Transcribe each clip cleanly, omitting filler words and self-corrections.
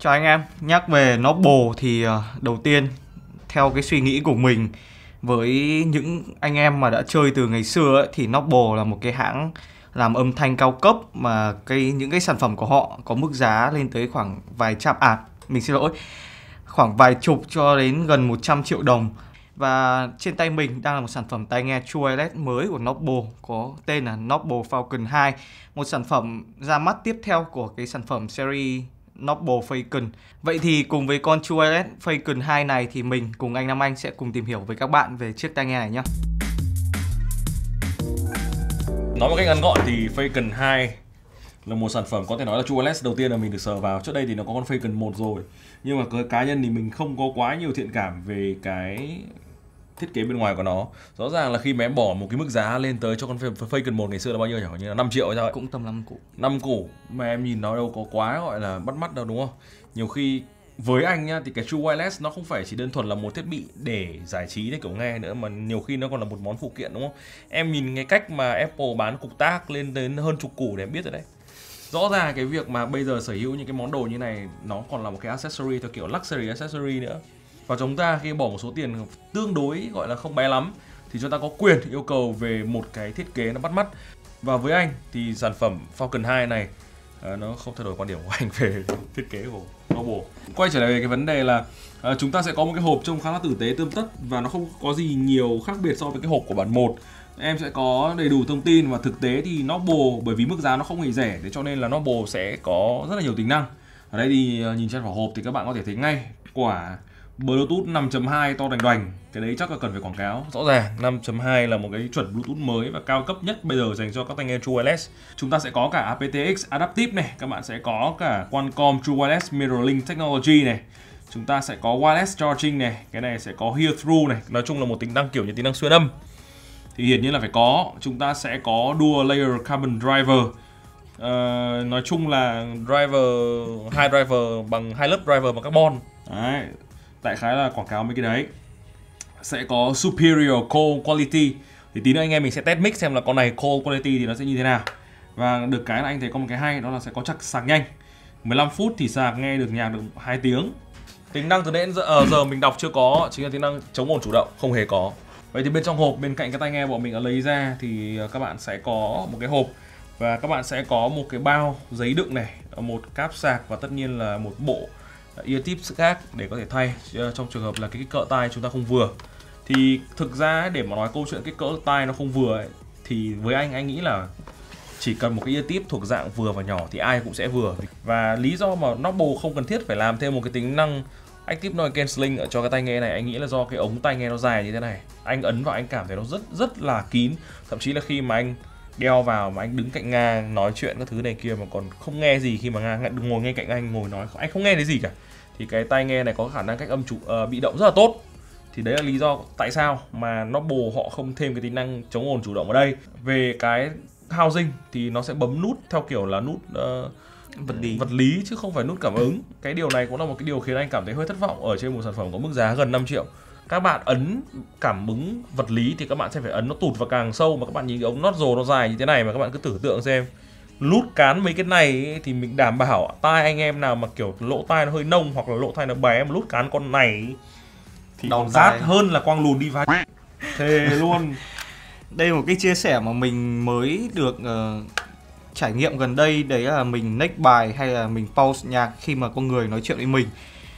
Chào anh em, nhắc về Noble thì đầu tiên theo cái suy nghĩ của mình với những anh em mà đã chơi từ ngày xưa ấy, thì Noble là một cái hãng làm âm thanh cao cấp mà những cái sản phẩm của họ có mức giá lên tới khoảng vài trăm mình xin lỗi, khoảng vài chục cho đến gần 100 triệu đồng. Và trên tay mình đang là một sản phẩm tai nghe True Wireless mới của Noble có tên là Noble Falcon 2, một sản phẩm ra mắt tiếp theo của cái sản phẩm series Noble Falcon. Vậy thì cùng với con True Wireless Falcon 2 này thì mình cùng anh Nam Anh sẽ cùng tìm hiểu với các bạn về chiếc tai nghe này nhé. Nói một cách ngắn gọn thì Falcon 2 là một sản phẩm có thể nói là True Wireless đầu tiên là mình được sờ vào. Trước đây thì nó có con Falcon 1 rồi, nhưng mà cá nhân thì mình không có quá nhiều thiện cảm về cái thiết kế bên ngoài của nó. Rõ ràng là khi mà em bỏ một cái mức giá lên tới cho con Falcon 1 ngày xưa là bao nhiêu nhỉ? Như là 5 triệu hay sao ấy? Cũng tầm 5 củ. 5 củ mà em nhìn nó đâu có quá gọi là bắt mắt đâu, đúng không? Nhiều khi với anh nhá thì cái True Wireless nó không phải chỉ đơn thuần là một thiết bị để giải trí để kiểu nghe nữa, mà nhiều khi nó còn là một món phụ kiện, đúng không? Em nhìn cái cách mà Apple bán cục tác lên đến hơn chục củ để em biết rồi đấy. Rõ ràng cái việc mà bây giờ sở hữu những cái món đồ như này nó còn là một cái accessory theo kiểu luxury accessory nữa. Và chúng ta khi bỏ một số tiền tương đối gọi là không bé lắm thì chúng ta có quyền yêu cầu về một cái thiết kế nó bắt mắt. Và với anh thì sản phẩm Falcon 2 này nó không thay đổi quan điểm của anh về thiết kế của Noble. Quay trở lại về cái vấn đề là chúng ta sẽ có một cái hộp trông khá là tử tế tươm tất và nó không có gì nhiều khác biệt so với cái hộp của bản 1. Em sẽ có đầy đủ thông tin và thực tế thì Noble bởi vì mức giá nó không hề rẻ, thế cho nên là Noble sẽ có rất là nhiều tính năng. Ở đây thì nhìn trên vỏ hộp thì các bạn có thể thấy ngay quả Bluetooth 5.2 to đành đoành. Cái đấy chắc là cần phải quảng cáo. Rõ ràng 5.2 là một cái chuẩn Bluetooth mới và cao cấp nhất bây giờ dành cho các tai nghe True Wireless. Chúng ta sẽ có cả aptX Adaptive này, các bạn sẽ có cả Qualcomm True Wireless Mirroring Technology này. Chúng ta sẽ có wireless charging này, cái này sẽ có hear through này, nói chung là một tính năng kiểu như tính năng xuyên âm. Thì hiển nhiên là phải có. Chúng ta sẽ có Dual Layer Carbon Driver. Nói chung là hai driver bằng hai lớp driver bằng carbon. Đấy, đại khái là quảng cáo mấy cái đấy. Sẽ có Superior Call Quality. Thì tí nữa anh em mình sẽ test mic xem là con này Call Quality thì nó sẽ như thế nào. Và được cái là anh thấy có một cái hay, đó là sẽ có chắc sạc nhanh. 15 phút thì sạc nghe được nhạc được 2 tiếng. Tính năng từ đến giờ mình đọc chưa có chính là tính năng chống ồn chủ động, không hề có. Vậy thì bên trong hộp, bên cạnh cái tai nghe bọn mình đã lấy ra thì các bạn sẽ có một cái hộp và các bạn sẽ có một cái bao giấy đựng này, một cáp sạc và tất nhiên là một bộ ear tips khác để có thể thay trong trường hợp là cái kích cỡ tai chúng ta không vừa. Thì thực ra để mà nói câu chuyện kích cỡ tai nó không vừa ấy, thì với anh nghĩ là chỉ cần một cái ear tip thuộc dạng vừa và nhỏ thì ai cũng sẽ vừa. Và lý do mà Noble không cần thiết phải làm thêm một cái tính năng Active Noise Cancelling ở cho cái tai nghe này, anh nghĩ là do cái ống tai nghe nó dài như thế này. Anh ấn vào anh cảm thấy nó rất là kín. Thậm chí là khi mà anh đeo vào mà anh đứng cạnh Nga nói chuyện các thứ này kia mà còn không nghe gì, khi mà Nga ngồi ngay cạnh anh ngồi nói anh không nghe thấy gì cả, thì cái tai nghe này có khả năng cách âm bị động rất là tốt. Thì đấy là lý do tại sao mà Noble họ không thêm cái tính năng chống ồn chủ động ở đây. Về cái housing thì nó sẽ bấm nút theo kiểu là nút vật lý chứ không phải nút cảm ứng. Cái điều này cũng là một cái điều khiến anh cảm thấy hơi thất vọng ở trên một sản phẩm có mức giá gần 5 triệu. Các bạn ấn cảm ứng vật lý thì các bạn sẽ phải ấn nó tụt vào càng sâu, mà các bạn nhìn cái ống nozzle nó dài như thế này mà các bạn cứ tưởng tượng xem. Lút cán mấy cái này ấy, thì mình đảm bảo tai anh em nào mà kiểu lỗ tai nó hơi nông hoặc là lỗ tai nó bé mà lút cán con này thì còn rát hơn là quăng lùn đi vai. Thề luôn. Đây là một cái chia sẻ mà mình mới được trải nghiệm gần đây. Đấy là mình next bài hay là mình pause nhạc khi mà có người nói chuyện với mình.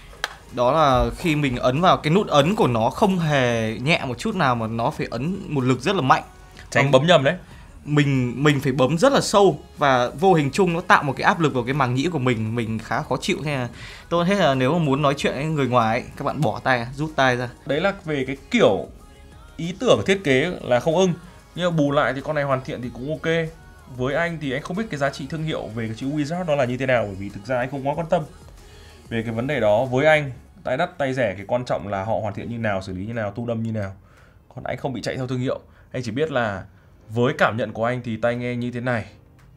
Đó là khi mình ấn vào cái nút ấn của nó không hề nhẹ một chút nào, mà nó phải ấn một lực rất là mạnh. Tránh bấm nhầm đấy. Mình phải bấm rất là sâu và vô hình chung nó tạo một cái áp lực vào cái màng nhĩ của mình khá khó chịu. Thế là tốt hết là nếu mà muốn nói chuyện với người ngoài ấy, các bạn bỏ tay, rút tay ra. Đấy là về cái kiểu ý tưởng thiết kế là không ưng, nhưng mà bù lại thì con này hoàn thiện thì cũng ok. Với anh thì anh không biết cái giá trị thương hiệu về cái chữ Wizard nó là như thế nào, bởi vì thực ra anh không quá quan tâm về cái vấn đề đó. Với anh, tay đắt tay rẻ, cái quan trọng là họ hoàn thiện như nào, xử lý như nào, thu đâm như nào. Còn anh không bị chạy theo thương hiệu. Anh chỉ biết là với cảm nhận của anh thì tai nghe như thế này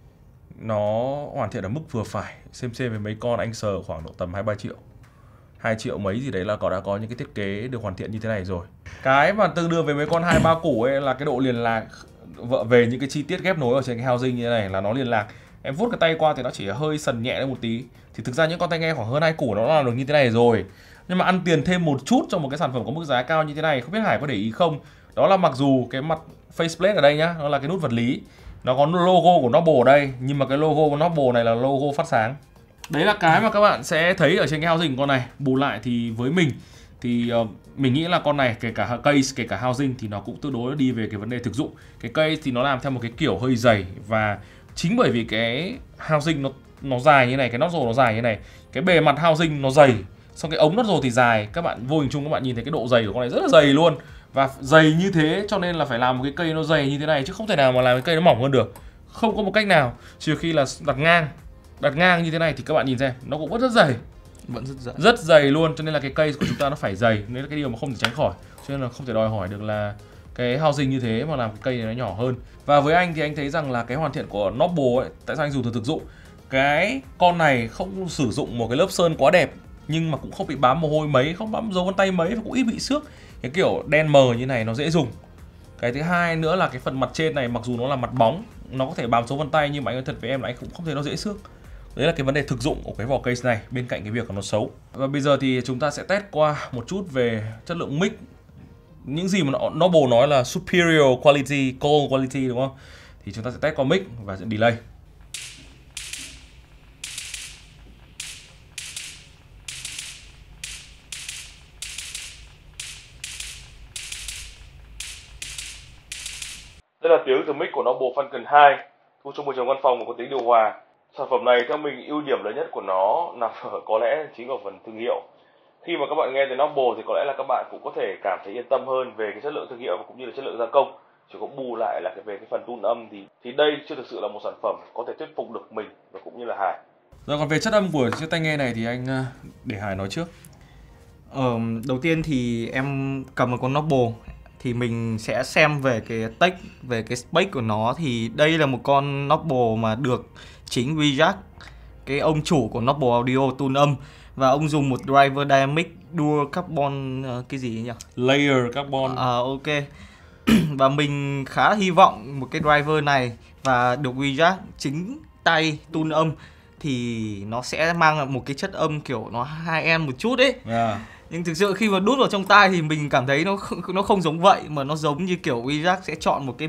nó hoàn thiện ở mức vừa phải. Xem với mấy con anh sờ khoảng độ tầm 2-3 triệu, 2 triệu mấy gì đấy là đã có những cái thiết kế được hoàn thiện như thế này rồi. Cái mà tương đương với mấy con 2-3 củ ấy là cái độ liền lạc về những cái chi tiết ghép nối ở trên cái housing như thế này là nó liền lạc. Em vuốt cái tay qua thì nó chỉ hơi sần nhẹ lên một tí. Thì thì thực ra những con tai nghe khoảng hơn 2 củ nó làm được như thế này rồi. Nhưng mà ăn tiền thêm một chút cho một cái sản phẩm có mức giá cao như thế này, không biết Hải có để ý không? Đó là mặc dù cái mặt faceplate ở đây nhá, nó là cái nút vật lý, nó có logo của Noble ở đây, nhưng mà cái logo của Noble này là logo phát sáng. Đấy là cái mà các bạn sẽ thấy ở trên cái housing con này. Bù lại thì với mình thì mình nghĩ là con này kể cả case, kể cả housing thì nó cũng tương đối đi về cái vấn đề thực dụng. Cái case thì nó làm theo một cái kiểu hơi dày, và chính bởi vì cái housing nó dài như này, cái nozzle nó dài như này, cái bề mặt housing nó dày, xong cái ống nozzle thì dài, các bạn vô hình chung các bạn nhìn thấy cái độ dày của con này rất là dày luôn. Và dày như thế cho nên là phải làm một cái cây nó dày như thế này, chứ không thể nào mà làm cái cây nó mỏng hơn được. Không có một cách nào, trừ khi là đặt ngang như thế này thì các bạn nhìn xem nó cũng vẫn rất dày, vẫn rất dày luôn. Cho nên là cái cây của chúng ta nó phải dày, nên là cái điều mà không thể tránh khỏi. Cho nên là không thể đòi hỏi được là cái housing như thế mà làm cái cây này nó nhỏ hơn. Và với anh thì anh thấy rằng là cái hoàn thiện của Noble ấy, tại sao anh dùng từ thực dụng, cái con này không sử dụng một cái lớp sơn quá đẹp, nhưng mà cũng không bị bám mồ hôi mấy, không bám dấu vân tay mấy, và cũng ít bị xước. Cái kiểu đen mờ như này nó dễ dùng. Cái thứ hai nữa là cái phần mặt trên này, mặc dù nó là mặt bóng, nó có thể bám dấu vân tay, nhưng mà anh nói thật với em là anh cũng không thấy nó dễ xước. Đấy là cái vấn đề thực dụng của cái vỏ case này, bên cạnh cái việc là nó xấu. Và bây giờ thì chúng ta sẽ test qua một chút về chất lượng mic. Những gì mà Noble nói là superior quality, call quality đúng không? Thì chúng ta sẽ test qua mic và delay. Đây là tiếng từ mic của Noble Function 2, thu trong môi trường văn phòng và có tiếng điều hòa. Sản phẩm này theo mình ưu điểm lớn nhất của nó nằm ở có lẽ chính ở phần thương hiệu. Khi mà các bạn nghe tới Noble thì có lẽ là các bạn cũng có thể cảm thấy yên tâm hơn về cái chất lượng thương hiệu và cũng như là chất lượng gia công. Chỉ có bù lại là về cái phần tune âm thì đây chưa thực sự là một sản phẩm có thể thuyết phục được mình và cũng như là Hải. Rồi còn về chất âm của chiếc tai nghe này thì anh để Hải nói trước. Đầu tiên thì em cầm một con Noble thì mình sẽ xem về cái tech, về cái spec của nó. Thì đây là một con Noble mà được chính Wejak, cái ông chủ của Noble Audio, tune âm. Và ông dùng một driver dynamic dual carbon cái gì nhỉ? Layer carbon. Ok. Và mình khá hy vọng một cái driver này và được Wejak chính tay tune âm thì nó sẽ mang lại một cái chất âm kiểu nó high-end một chút ấy. Nhưng thực sự khi mà đút vào trong tai thì mình cảm thấy nó không giống vậy, mà nó giống như kiểu Wejak sẽ chọn một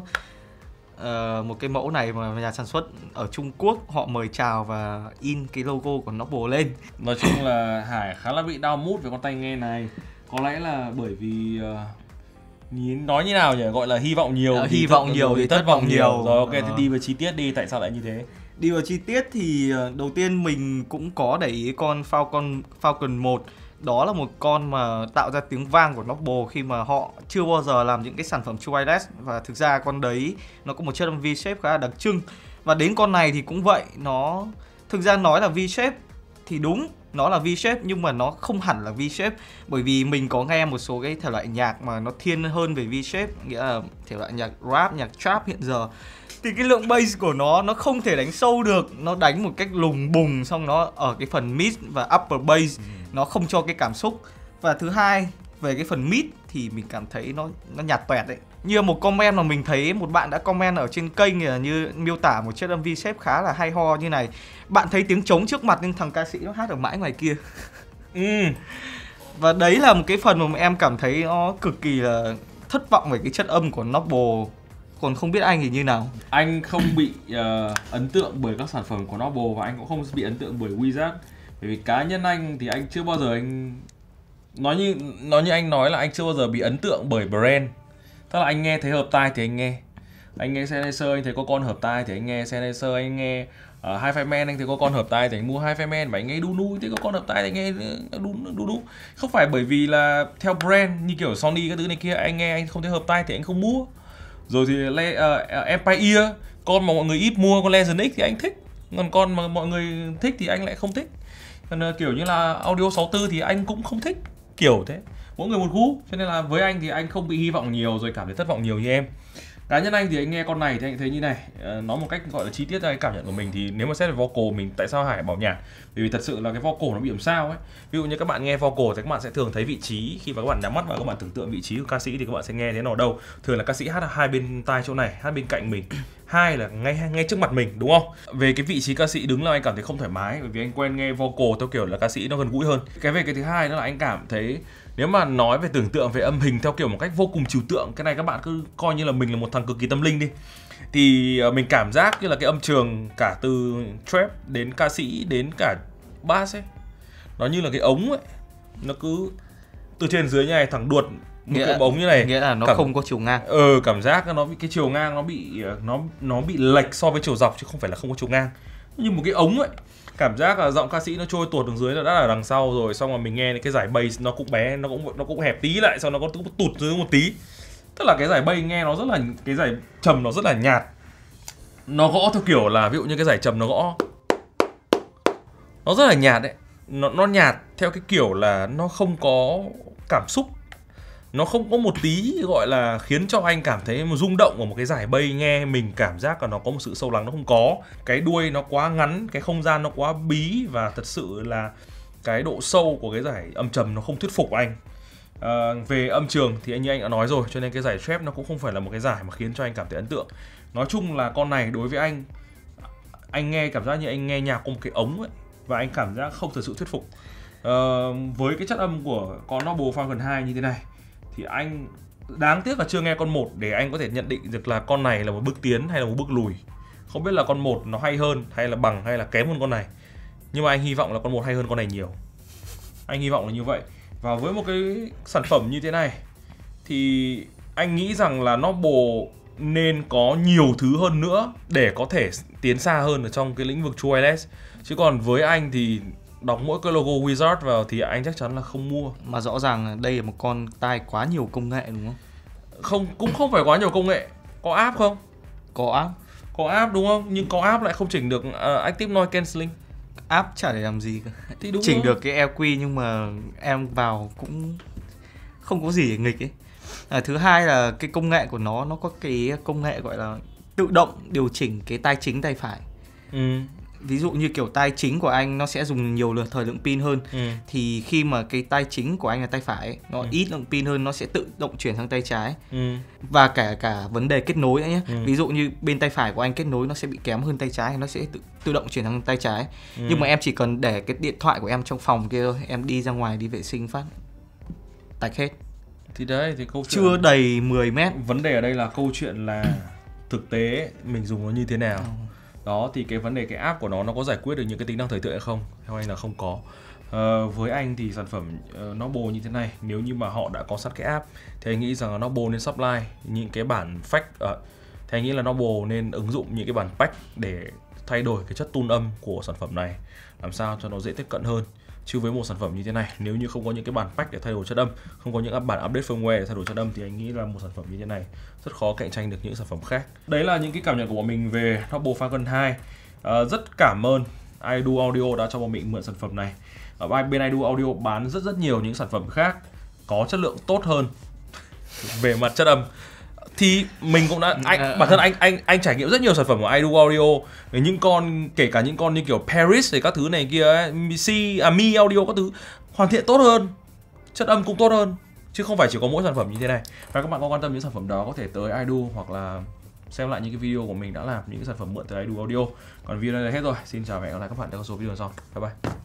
cái mẫu này mà nhà sản xuất ở Trung Quốc họ mời chào và in cái logo của Noble lên. Nói chung là Hải khá là bị down mood về con tai nghe này. Có lẽ là bởi vì nói như nào nhỉ, gọi là hy vọng nhiều hy vọng nhiều thì thất vọng nhiều. Rồi ok, thì đi vào chi tiết đi, tại sao lại như thế? Đi vào chi tiết thì đầu tiên mình cũng có để ý con Falcon 1. Đó là một con mà tạo ra tiếng vang của Noble khi mà họ chưa bao giờ làm những cái sản phẩm true wireless. Và thực ra con đấy nó có một chất âm V-shape khá là đặc trưng. Và đến con này thì cũng vậy, nó thực ra nói là V-shape thì đúng, nó là V-shape nhưng mà nó không hẳn là V-shape. Bởi vì mình có nghe một số cái thể loại nhạc mà nó thiên hơn về V-shape, nghĩa là thể loại nhạc rap, nhạc trap hiện giờ. Thì cái lượng bass của nó không thể đánh sâu được, nó đánh một cách lùng bùng, xong nó ở cái phần mid và upper bass nó không cho cái cảm xúc. Và thứ hai, về cái phần mid thì mình cảm thấy nó nhạt toẹt đấy. Như một comment mà mình thấy một bạn đã comment ở trên kênh là như miêu tả một chất âm V-shape khá là hay ho như này. Bạn thấy tiếng trống trước mặt nhưng thằng ca sĩ nó hát ở mãi ngoài kia. Và đấy là một cái phần mà em cảm thấy nó cực kỳ là thất vọng về cái chất âm của Noble. Còn không biết anh thì như nào? Anh không bị ấn tượng bởi các sản phẩm của Noble và anh cũng không bị ấn tượng bởi Wejak. Bởi vì cá nhân anh thì anh chưa bao giờ nói như anh nói là anh chưa bao giờ bị ấn tượng bởi brand. Tức là anh nghe thấy hợp tai thì anh nghe Sennheiser anh thấy có con hợp tai thì anh nghe Sennheiser, anh nghe Hi-Fi Man anh thấy có con hợp tai thì anh mua Hi-Fi Man, và anh nghe Dunu thì có con hợp tai thì anh nghe Dunu. Không phải bởi vì là theo brand như kiểu Sony các thứ này kia, anh nghe anh không thấy hợp tai thì anh không mua. Rồi thì Empire, con mà mọi người ít mua, con Legend X thì anh thích, còn con mà mọi người thích thì anh lại không thích. Còn kiểu như là Audio 64 thì anh cũng không thích, kiểu thế. Mỗi người một gu, cho nên là với anh thì anh không bị hy vọng nhiều rồi cảm thấy thất vọng nhiều như em. Cá nhân anh thì anh nghe con này thì anh thấy như này, nói một cách gọi là chi tiết ra cái cảm nhận của mình thì nếu mà xét về vocal mình, tại sao Hải bảo nhạc? Bởi vì thật sự là cái vocal nó bị làm sao ấy. Ví dụ như các bạn nghe vocal thì các bạn sẽ thường thấy vị trí, khi mà các bạn nhắm mắt vào các bạn tưởng tượng vị trí của ca sĩ thì các bạn sẽ nghe thế nào đâu. Thường là ca sĩ hát hai bên tai chỗ này, hát bên cạnh mình, hai là ngay trước mặt mình, đúng không? Về cái vị trí ca sĩ đứng là anh cảm thấy không thoải mái, bởi vì anh quen nghe vocal theo kiểu là ca sĩ nó gần gũi hơn. Về cái thứ hai đó là anh cảm thấy nếu mà nói về tưởng tượng về âm hình theo kiểu một cách vô cùng trừu tượng, cái này các bạn cứ coi như là mình là một thằng cực kỳ tâm linh đi, thì mình cảm giác như là cái âm trường cả từ trap đến ca sĩ đến cả bass ấy, nó như là cái ống ấy, nó cứ từ trên dưới như này thẳng đuột một cái ống như này, nghĩa là nó không có chiều ngang. Cảm giác nó bị cái chiều ngang nó bị lệch so với chiều dọc, chứ không phải là không có chiều ngang, như một cái ống ấy. Cảm giác là giọng ca sĩ nó trôi tuột đường dưới là đã là đằng sau rồi, xong rồi mình nghe cái giải bass nó cũng bé, nó cũng hẹp tí lại, xong nó có tụt dưới một tí. Tức là cái giải bass nghe nó rất là, cái giải trầm nó rất là nhạt, nó gõ theo kiểu là ví dụ như cái giải trầm nó gõ nó rất là nhạt đấy, nó nhạt theo cái kiểu là nó không có cảm xúc, nó không có một tí gọi là khiến cho anh cảm thấy một rung động ở một cái giải bass nghe mình cảm giác là nó có một sự sâu lắng, nó không có. Cái đuôi nó quá ngắn, cái không gian nó quá bí, và thật sự là cái độ sâu của cái giải âm trầm nó không thuyết phục anh. Về âm trường thì như anh đã nói rồi, cho nên cái giải trap nó cũng không phải là một cái giải mà khiến cho anh cảm thấy ấn tượng. Nói chung là con này đối với anh nghe cảm giác như anh nghe nhạc qua một cái ống ấy, và anh cảm giác không thực sự thuyết phục. Với cái chất âm của con Noble Falcon 2 như thế này thì anh đáng tiếc là chưa nghe con 1 để anh có thể nhận định được là con này là một bước tiến hay là một bước lùi. Không biết là con 1 nó hay hơn hay là bằng hay là kém hơn con này, nhưng mà anh hy vọng là con 1 hay hơn con này nhiều. Anh hy vọng là như vậy. Và với một cái sản phẩm như thế này thì anh nghĩ rằng là Noble nên có nhiều thứ hơn nữa để có thể tiến xa hơn ở trong cái lĩnh vực True Wireless. Chứ còn với anh thì đọc mỗi cái logo Wizard vào thì anh chắc chắn là không mua. Mà rõ ràng là đây là một con tai quá nhiều công nghệ đúng không? Không, cũng không phải quá nhiều công nghệ. Có app không? Có app đúng không? Nhưng có app lại không chỉnh được Active Noise Cancelling. App chả để làm gì cả. Thì đúng chỉnh không? Được cái EQ nhưng mà em vào cũng không có gì để nghịch ấy. Thứ hai là cái công nghệ của nó có cái công nghệ gọi là tự động điều chỉnh cái tai chính tai phải. Ví dụ như kiểu tai chính của anh nó sẽ dùng nhiều thời lượng pin hơn, thì khi mà cái tai chính của anh là tay phải ấy, nó ít lượng pin hơn, nó sẽ tự động chuyển sang tay trái. Và cả vấn đề kết nối nữa nhé. Ví dụ như bên tay phải của anh kết nối nó sẽ bị kém hơn tay trái, nó sẽ tự động chuyển sang tay trái. Nhưng mà em chỉ cần để cái điện thoại của em trong phòng kia thôi, em đi ra ngoài đi vệ sinh phát tạch hết. Thì đấy, thì câu chuyện chưa đầy 10 mét. Vấn đề ở đây là câu chuyện là thực tế mình dùng nó như thế nào. Đó, thì cái vấn đề cái app của nó có giải quyết được những cái tính năng thời thượng hay không? Theo anh là không có. Với anh thì sản phẩm Noble như thế này, nếu như mà họ đã có sẵn cái app thì anh nghĩ rằng là Noble nên supply những cái bản phách. Thì anh nghĩ là Noble nên ứng dụng những cái bản patch để thay đổi cái chất tune âm của sản phẩm này, làm sao cho nó dễ tiếp cận hơn. Chứ với một sản phẩm như thế này, nếu như không có những cái bản patch để thay đổi chất âm, không có những bản update firmware để thay đổi chất âm, thì anh nghĩ là một sản phẩm như thế này rất khó cạnh tranh được những sản phẩm khác. Đấy là những cái cảm nhận của bọn mình về Noble Falcon 2. Rất cảm ơn iDo Audio đã cho bọn mình mượn sản phẩm này. Ở bên iDo Audio bán rất nhiều những sản phẩm khác có chất lượng tốt hơn về mặt chất âm. Thì mình cũng đã bản thân anh trải nghiệm rất nhiều sản phẩm của iDo Audio, những con kể cả những con như kiểu Paris thì các thứ này kia ấy, Mi Audio các thứ hoàn thiện tốt hơn, chất âm cũng tốt hơn, chứ không phải chỉ có mỗi sản phẩm như thế này. Và các bạn có quan tâm những sản phẩm đó có thể tới iDo hoặc là xem lại những cái video của mình đã làm những cái sản phẩm mượn từ iDo Audio. Còn video này là hết rồi, xin chào và hẹn gặp lại các bạn trong số video sau. Bye bye.